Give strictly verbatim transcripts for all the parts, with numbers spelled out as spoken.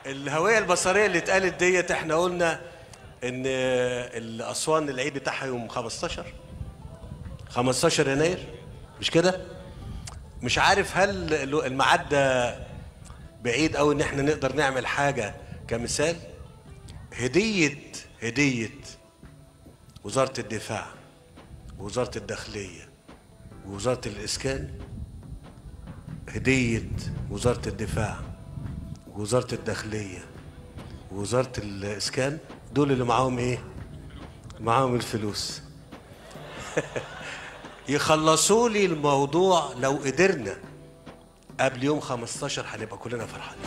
الهوية البصرية اللي اتقالت ديت احنا قلنا ان الأسوان العيد بتاعها يوم خمستاشر خمستاشر يناير، مش كده؟ مش عارف هل الميعاد ده بعيد قوي ان احنا نقدر نعمل حاجة كمثال. هدية هدية وزارة الدفاع ووزارة الداخلية ووزارة الإسكان، هدية وزارة الدفاع ووزارة الداخلية ووزارة الإسكان، دول اللي معاهم إيه؟ معاهم الفلوس. يخلصوا لي الموضوع لو قدرنا قبل يوم خمستاشر هنبقى كلنا فرحانين.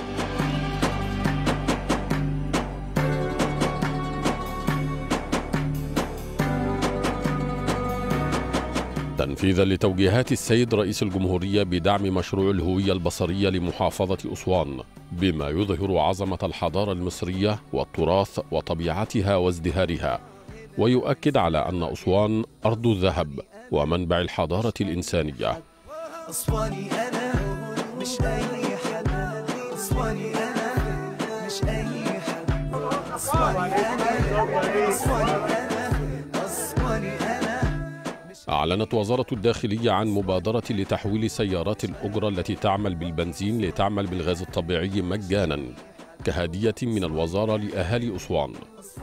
تنفيذا لتوجيهات السيد رئيس الجمهورية بدعم مشروع الهوية البصرية لمحافظة أسوان بما يظهر عظمة الحضارة المصرية والتراث وطبيعتها وازدهارها، ويؤكد على أن أسوان أرض الذهب ومنبع الحضارة الإنسانية. أسواني أنا مش أي حد، أسواني أنا مش أي حد، أسواني أنا أسواني أنا أسواني أنا. أعلنت وزارة الداخلية عن مبادرة لتحويل سيارات الأجرة التي تعمل بالبنزين لتعمل بالغاز الطبيعي مجانا كهدية من الوزارة لأهالي أسوان.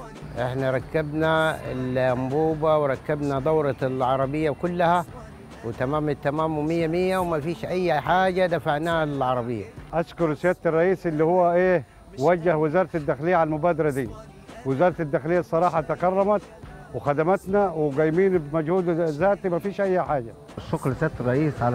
احنا ركبنا الأنبوبة وركبنا دورة العربية كلها وتمام التمام ومية مية وما فيش أي حاجة دفعناها للعربية. أشكر سيادة الرئيس اللي هو إيه وجه وزارة الداخلية على المبادرة دي. وزارة الداخلية الصراحة تكرمت وخدمتنا وقايمين بمجهود ذاتي، ما فيش أي حاجة. الشكر لسيادة الرئيس على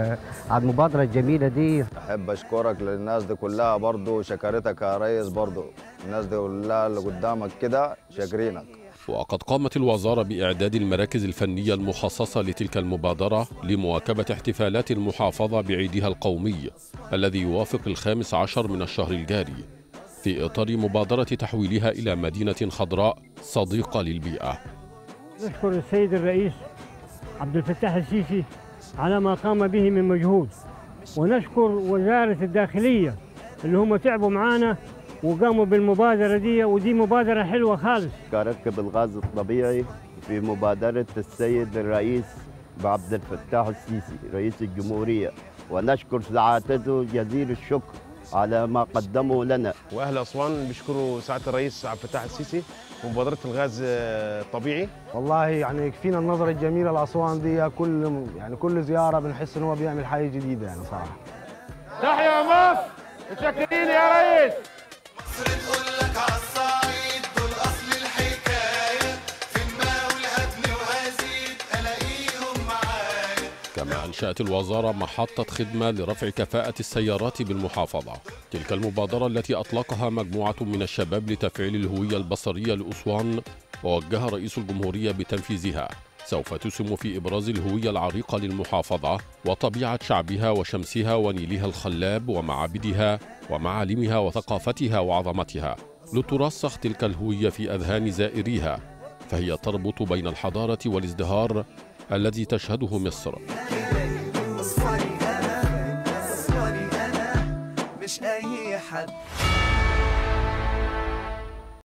على المبادرة الجميلة دي. أحب أشكرك للناس دي كلها برضو، شكرتك يا ريس برضو، الناس دي كلها اللي قدامك كده شاكرينك. وقد قامت الوزارة بإعداد المراكز الفنية المخصصة لتلك المبادرة لمواكبة احتفالات المحافظة بعيدها القومي الذي يوافق الخامس عشر من الشهر الجاري، في إطار مبادرة تحويلها إلى مدينة خضراء صديقة للبيئة. نشكر السيد الرئيس عبد الفتاح السيسي على ما قام به من مجهود، ونشكر وزارة الداخلية اللي هم تعبوا معانا وقاموا بالمبادرة دي، ودي مبادرة حلوة خالص. كركب الغاز الطبيعي في مبادرة السيد الرئيس عبد الفتاح السيسي رئيس الجمهورية، ونشكر سعادته جزيل الشكر على ما قدموا لنا. واهل اسوان بيشكروا سعاده الرئيس عبد الفتاح السيسي ومبادره الغاز الطبيعي. والله يعني يكفينا النظره الجميله لاسوان دي، كل يعني كل زياره بنحس ان هو بيعمل حاجه جديده يعني صراحه. تحيا مصر، متشكرين يا ريس. مصر تقول لك على الصعيد دول اصل الحكايه، في الماء والهدم وهزيد الاقيهم معايا. كما أنشأت الوزارة محطة خدمة لرفع كفاءة السيارات بالمحافظة. تلك المبادرة التي أطلقها مجموعة من الشباب لتفعيل الهوية البصرية لأسوان ووجه رئيس الجمهورية بتنفيذها، سوف تسهم في إبراز الهوية العريقة للمحافظة وطبيعة شعبها وشمسها ونيلها الخلاب ومعابدها ومعالمها وثقافتها وعظمتها، لترسخ تلك الهوية في أذهان زائريها، فهي تربط بين الحضارة والازدهار الذي تشهده مصر. أسواني أنا أسواني أنا مش أي حد.